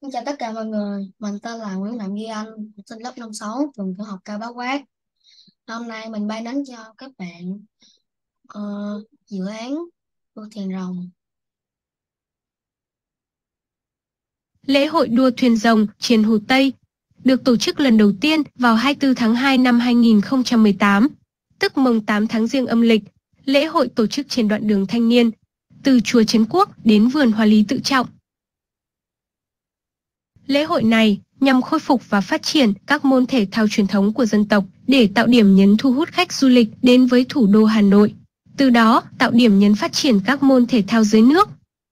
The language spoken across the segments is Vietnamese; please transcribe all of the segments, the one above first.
Xin chào tất cả mọi người, mình tên là Nguyễn Đặng Duy Anh, học sinh lớp năm 6 trường tiểu học Cao Bá Quát. Hôm nay mình bay đến cho các bạn ờ, dự án đua thuyền rồng. Lễ hội đua thuyền rồng trên Hồ Tây được tổ chức lần đầu tiên vào 24 tháng 2 năm 2018, tức mùng 8 tháng Giêng âm lịch. Lễ hội tổ chức trên đoạn đường Thanh Niên, từ chùa Trấn Quốc đến vườn Hoa Lý Tự Trọng. Lễ hội này nhằm khôi phục và phát triển các môn thể thao truyền thống của dân tộc để tạo điểm nhấn thu hút khách du lịch đến với thủ đô Hà Nội. Từ đó tạo điểm nhấn phát triển các môn thể thao dưới nước.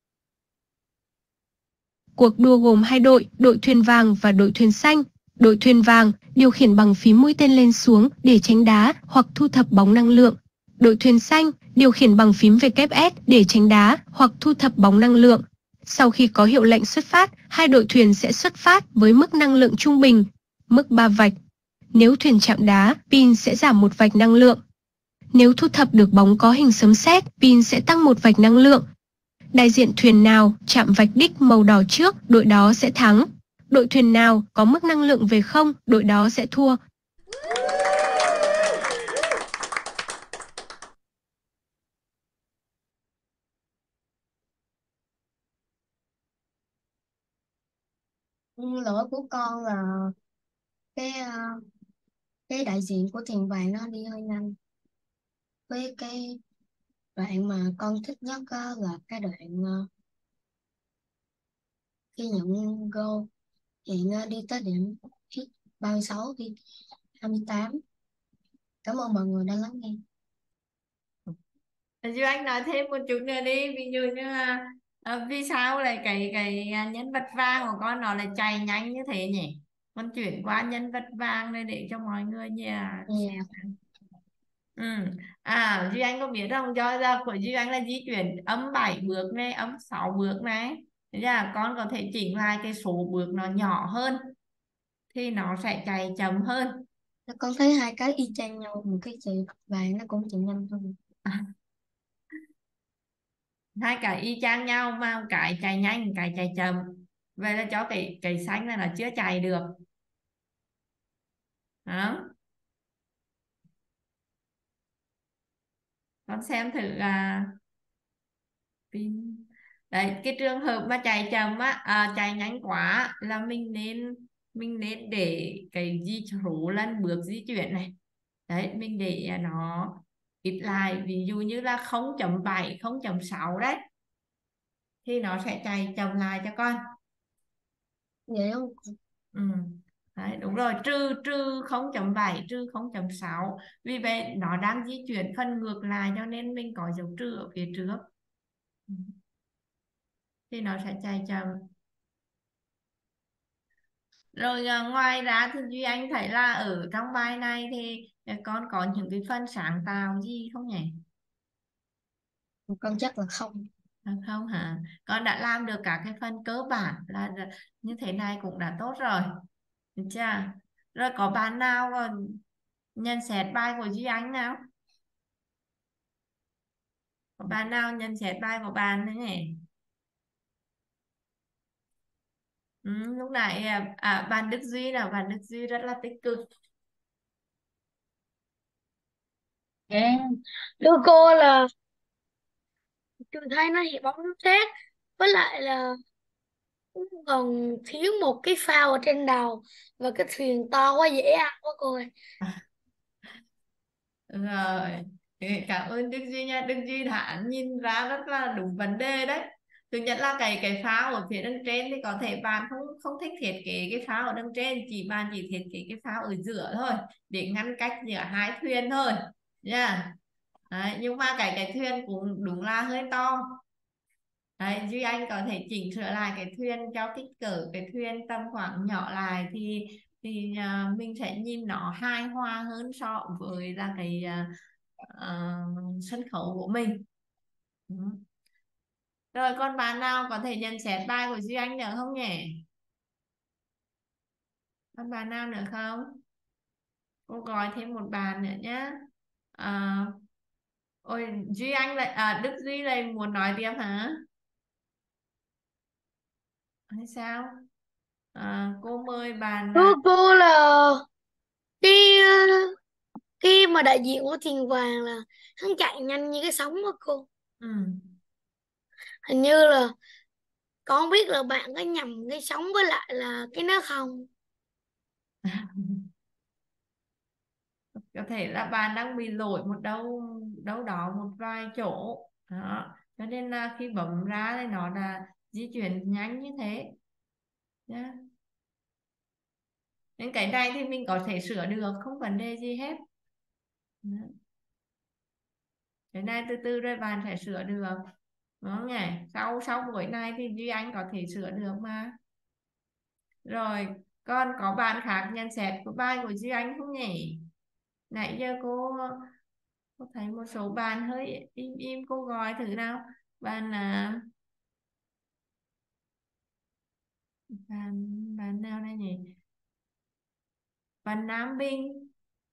Cuộc đua gồm hai đội, đội thuyền vàng và đội thuyền xanh. Đội thuyền vàng điều khiển bằng phím mũi tên lên xuống để tránh đá hoặc thu thập bóng năng lượng. Đội thuyền xanh điều khiển bằng phím WS để tránh đá hoặc thu thập bóng năng lượng. Sau khi có hiệu lệnh xuất phát, hai đội thuyền sẽ xuất phát với mức năng lượng trung bình, mức 3 vạch. Nếu thuyền chạm đá, pin sẽ giảm một vạch năng lượng. Nếu thu thập được bóng có hình sấm sét, pin sẽ tăng một vạch năng lượng. Đại diện thuyền nào chạm vạch đích màu đỏ trước, đội đó sẽ thắng. Đội thuyền nào có mức năng lượng về không, đội đó sẽ thua. Lỗi của con là cái cái đại diện của thuyền vàng nó đi hơi nhanh. Với cái đoạn mà con thích nhất á, là cái đoạn khi nhận goal hiện đi tới điểm hit 36 đi 28. Cảm ơn mọi người đã lắng nghe. Chứ anh nói thêm một chút nữa đi, ví dụ như là vì sao lại cái nhân vật vàng của con nó lại chạy nhanh như thế nhỉ? Con chuyển qua nhân vật vàng này để cho mọi người nhà Yeah. xem. Ừ. Duy Anh có biết không, do ra của Duy Anh là di chuyển âm 7 bước này, âm 6 bước này. Thế ra con có thể chỉnh lại cái số bước nó nhỏ hơn thì nó sẽ chạy chậm hơn. Con thấy hai cái y chang nhau, một cái chị vàng nó cũng chạy nhanh hơn. Hai cái y chang nhau mà cái chạy nhanh cái chạy chậm, vậy là cho cái xanh này là chưa chạy được đó. Con xem thử pin đấy, cái trường hợp mà chạy chậm chạy nhanh quá là mình nên để cái di số lần bước di chuyển này, đấy mình để nó ít lại, ví dụ như là 0.7 0.6 đấy thì nó sẽ chạy chậm lại cho con. Vậy không? Ừ. Đấy, đúng rồi, trừ trừ 0.7 trừ 0.6, vì vậy nó đang di chuyển phần ngược lại cho nên mình có dấu trừ ở phía trước. Ừ. Thì nó sẽ chạy chậm. Rồi ngoài ra thì Duy Anh thấy là ở trong bài này thì con có những cái phần sáng tạo gì không nhỉ? Con chắc là không. Không hả? Con đã làm được cả cái phần cơ bản là như thế này cũng đã tốt rồi. Được chưa? Rồi có bạn nào còn nhận xét bài của Duy Anh nào? Có bạn nào nhận xét bài của bạn thế nhỉ? Ừ, lúc nãy bạn Đức Duy nào, bạn Đức Duy rất là tích cực. Dạ, thưa cô là trường thay nó hiện bóng nước khác, với lại là cũng còn thiếu một cái phao ở trên đầu và cái thuyền to quá dễ ăn quá cô ơi. Rồi, cảm ơn Đức Duy nha. Đức Duy đã nhìn ra rất là đúng vấn đề đấy. Thứ nhất là cái pháo ở phía đằng trên thì có thể bạn không không thích thiết kế cái pháo ở đằng trên, bạn chỉ thiết kế cái pháo ở giữa thôi để ngăn cách giữa hai thuyền thôi nha. Đấy, nhưng mà cái thuyền cũng đúng là hơi to. Đấy, Duy Anh có thể chỉnh sửa lại cái thuyền cho kích cỡ cái thuyền tầm khoảng nhỏ lại thì mình sẽ nhìn nó hài hòa hơn so với là cái sân khấu của mình. Ừ. Rồi còn bạn nào có thể nhận xét bài của Duy Anh nữa không nhỉ? Còn bạn nào nữa không? Cô gọi thêm một bạn nữa nhé. À, ôi Duy Anh lại Đức Duy lại muốn nói tiếp hả? Hay sao? Cô mời bạn Thưa cô là cái cái mà đại diện của Thiền Vàng là hắn chạy nhanh như cái sóng đó cô. ừ. Hình như là con không biết là bạn có nhầm cái sóng với lại là cái nó không. Có thể là bạn đang bị lỗi một đâu đâu đó một vài chỗ đó, cho nên là khi bấm ra thì nó là di chuyển nhanh như thế nhá. Nên cái này thì mình có thể sửa được, không vấn đề gì hết. Đó. Cái này từ từ rồi bạn sẽ sửa được, đúng không nhỉ? Sau buổi này thì Duy Anh có thể sửa được mà. Rồi, còn có bạn khác nhận xét của bài của Duy Anh không nhỉ? Nãy giờ cô thấy một số bạn hơi im im, cô gọi thử nào. Bạn bạn nào đây nhỉ? Bạn Nam Bình,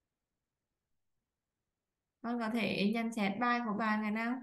con có thể nhận xét bài của bạn cái nào?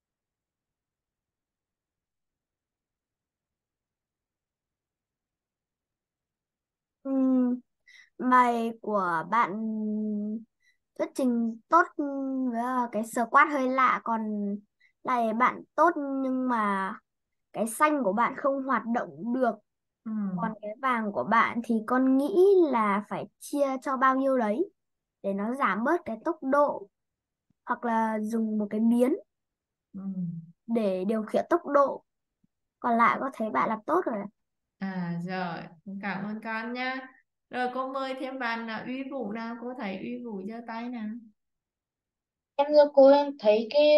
Ừm, Bài của bạn thuyết trình tốt, với cái squat hơi lạ, còn lại bạn tốt nhưng mà cái xanh của bạn không hoạt động được. Ừ. Còn cái vàng của bạn thì con nghĩ là phải chia cho bao nhiêu đấy để nó giảm bớt cái tốc độ, hoặc là dùng một cái biến Ừ. để điều khiển tốc độ. Còn lại có thấy bạn làm tốt rồi. Rồi, cảm ơn con nha. Rồi cô mời thêm bạn là Uy Vũ nào, cô thấy Uy Vũ giơ tay nào. Em thưa cô, em thấy cái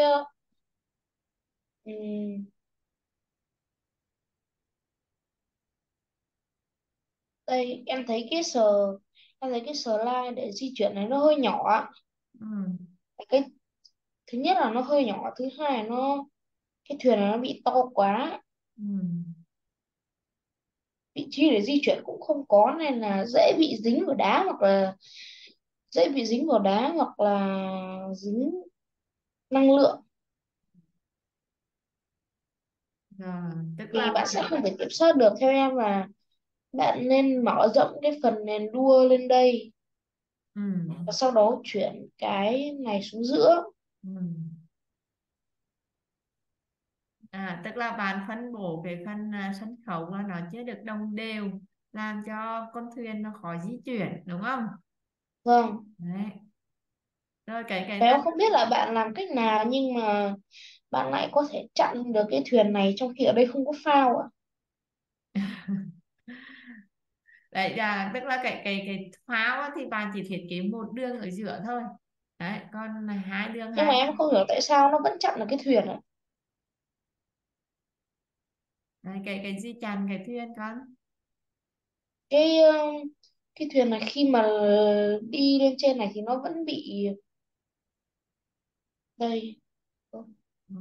ừm, đây em thấy cái slide để di chuyển này nó hơi nhỏ ạ. Ừ. Cái thứ nhất là nó hơi nhỏ, thứ hai là cái thuyền này nó bị to quá, Ừ. vị trí để di chuyển cũng không có, nên là dễ bị dính vào đá, hoặc là dính năng lượng, Rồi, tức vì là bạn sẽ không thể kiểm soát được. Theo em là bạn nên mở rộng cái phần nền đua lên đây, ừ. và sau đó chuyển cái này xuống giữa. Ừ. Tức là bạn phân bổ cái phần sân khấu là nó chưa được đồng đều, làm cho con thuyền nó khó di chuyển, đúng không? Vâng, Đấy. Rồi cái và này em không biết là bạn làm cách nào, nhưng mà bạn lại có thể chặn được cái thuyền này trong khi ở đây không có phao ạ. đấy tức là cái pháo á, thì bạn chỉ thiết kế một đường ở giữa thôi. Đấy, còn hai đường Nhưng mà hai em không hiểu tại sao nó vẫn chặn được cái thuyền ạ. đấy, cái gì chặn cái thuyền con? cái ờ, cái thuyền này khi mà đi lên trên này thì nó vẫn bị đây. Ừ.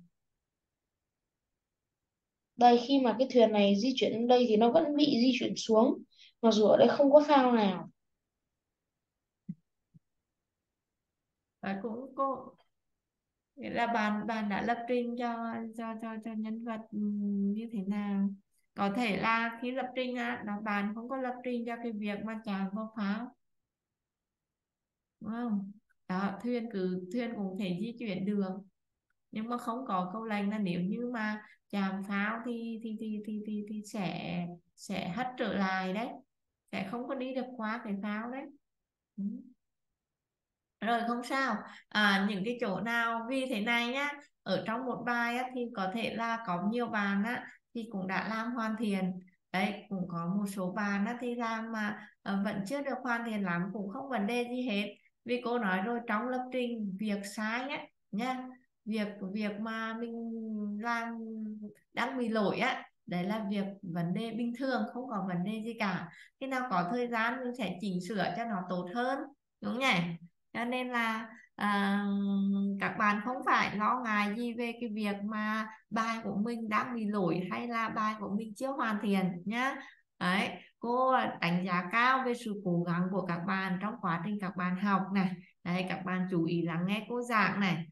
Đây, khi mà cái thuyền này di chuyển đến đây thì nó vẫn bị di chuyển xuống, mặc dù ở đây không có phao nào. Đấy, cũng cô nghĩa là bạn bạn đã lập trình cho nhân vật như thế nào. Có thể là khi lập trình là bạn không có lập trình cho cái việc mà chạm vào pháo, đúng không? Đó, thuyền cũng thể di chuyển được, nhưng mà không có câu lệnh là nếu như mà chạm pháo thì sẽ hất trở lại đấy, sẽ không có đi được qua cái pháo đấy. Ừ. Rồi không sao. Những cái chỗ nào vì thế này nhá, ở trong một bài á, thì có thể là có nhiều bạn á, thì cũng đã làm hoàn thiện. Đấy, cũng có một số bạn á, thì làm mà vẫn chưa được hoàn thiện lắm, cũng không vấn đề gì hết. Vì cô nói rồi, trong lập trình việc sai á nha, việc việc mà mình làm đang bị lỗi á, đấy là việc vấn đề bình thường, không có vấn đề gì cả. Khi nào có thời gian mình sẽ chỉnh sửa cho nó tốt hơn, đúng không nhỉ? Cho nên là các bạn không phải lo ngại gì về cái việc mà bài của mình đang bị lỗi hay là bài của mình chưa hoàn thiện nhá. Đấy, cô đánh giá cao về sự cố gắng của các bạn trong quá trình các bạn học này. Đấy, các bạn chú ý lắng nghe cô giảng này.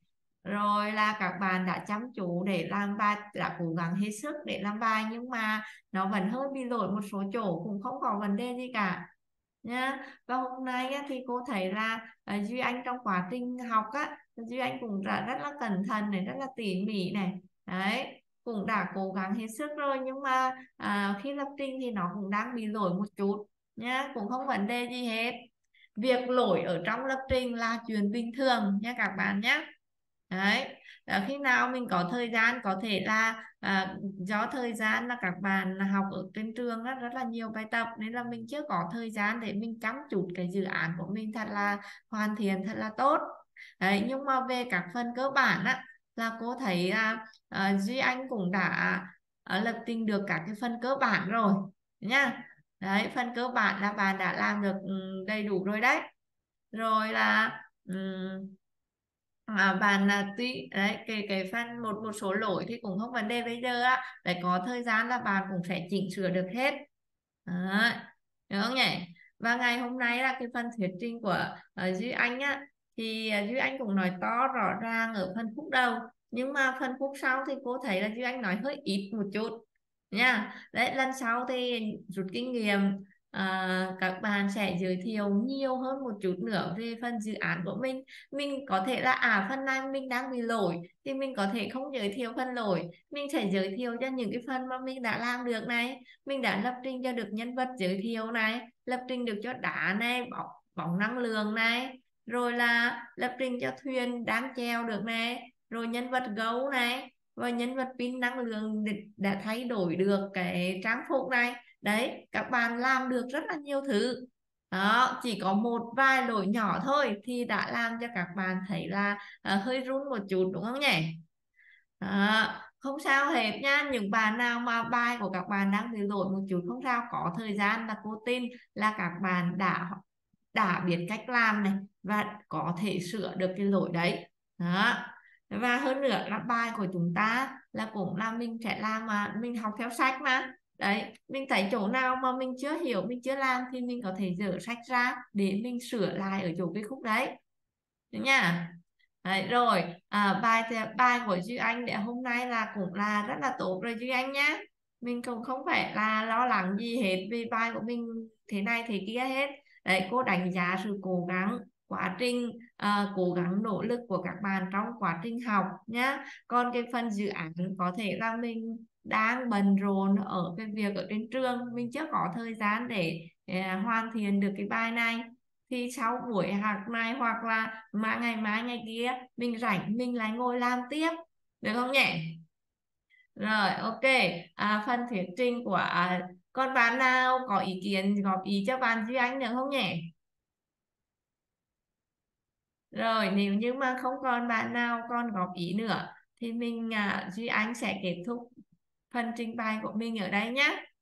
rồi là các bạn đã chăm chú để làm bài, đã cố gắng hết sức để làm bài, nhưng mà nó vẫn hơi bị lỗi một số chỗ, cũng không có vấn đề gì cả nhá. Và hôm nay á, thì cô thấy là Duy Anh trong quá trình học á, Duy Anh cũng rất là cẩn thận này, rất là tỉ mỉ này, đấy, cũng đã cố gắng hết sức rồi, nhưng mà khi lập trình thì nó cũng đang bị lỗi một chút nhá, cũng không vấn đề gì hết. Việc lỗi ở trong lập trình là chuyện bình thường nha các bạn nhé. Đấy, khi nào mình có thời gian, có thể là do thời gian là các bạn học ở trên trường rất là nhiều bài tập, nên là mình chưa có thời gian để mình chăm chút cái dự án của mình thật là hoàn thiện, thật là tốt. Đấy, nhưng mà về các phần cơ bản á, là cô thấy Duy Anh cũng đã lập trình được các cái phần cơ bản rồi nha. Đấy, phần cơ bản là bạn đã làm được đầy đủ rồi đấy. Rồi là bạn tuy đấy cái phần một số lỗi thì cũng không vấn đề, bây giờ á để có thời gian là bạn cũng sẽ chỉnh sửa được hết. Đấy, được không nhỉ? Và ngày hôm nay là cái phần thuyết trình của Duy Anh á, thì Duy Anh cũng nói to rõ ràng ở phần khúc đầu, nhưng mà phần khúc sau thì cô thấy là Duy Anh nói hơi ít một chút nha. Đấy, lần sau thì rút kinh nghiệm, các bạn sẽ giới thiệu nhiều hơn một chút nữa về phần dự án của mình có thể là phần này mình đang bị lỗi thì mình có thể không giới thiệu phần lỗi, mình sẽ giới thiệu cho những cái phần mà mình đã làm được này, mình đã lập trình cho được nhân vật giới thiệu này, lập trình được cho đá này, bóng năng lượng này, rồi là lập trình cho thuyền đang chèo được này, rồi nhân vật gấu này, và nhân vật pin năng lượng đã thay đổi được cái trang phục này. Đấy, các bạn làm được rất là nhiều thứ đó, chỉ có một vài lỗi nhỏ thôi thì đã làm cho các bạn thấy là hơi run một chút, đúng không nhỉ? Đó, không sao hết nha, những bạn nào mà bài của các bạn đang bị lỗi một chút không sao, có thời gian là cô tin là các bạn đã biết cách làm này và có thể sửa được cái lỗi đấy đó. Và hơn nữa là bài của chúng ta là cũng là mình sẽ làm mà mình học theo sách mà, đấy, mình thấy chỗ nào mà mình chưa hiểu, mình chưa làm thì mình có thể dở sách ra để mình sửa lại ở chỗ cái khúc đấy. Được nha. Đấy, rồi bài của Duy Anh để hôm nay là cũng là rất là tốt rồi Duy Anh nhá, mình cũng không phải là lo lắng gì hết vì bài của mình thế này thế kia hết. Đấy, cô đánh giá sự cố gắng, quá trình cố gắng nỗ lực của các bạn trong quá trình học nhá. Còn cái phần dự án có thể là mình đang bận rộn ở cái việc ở trên trường, mình chưa có thời gian để hoàn thiện được cái bài này, thì sau buổi học này hoặc là ngày mai ngày kia mình rảnh mình lại ngồi làm tiếp, được không nhỉ? Rồi, ok. Phần thuyết trình của con bạn nào có ý kiến góp ý cho bạn Duy Anh được không nhỉ? Rồi, nếu như mà không còn bạn nào còn góp ý nữa thì mình Duy Anh sẽ kết thúc phần trình bày của mình ở đây nhé.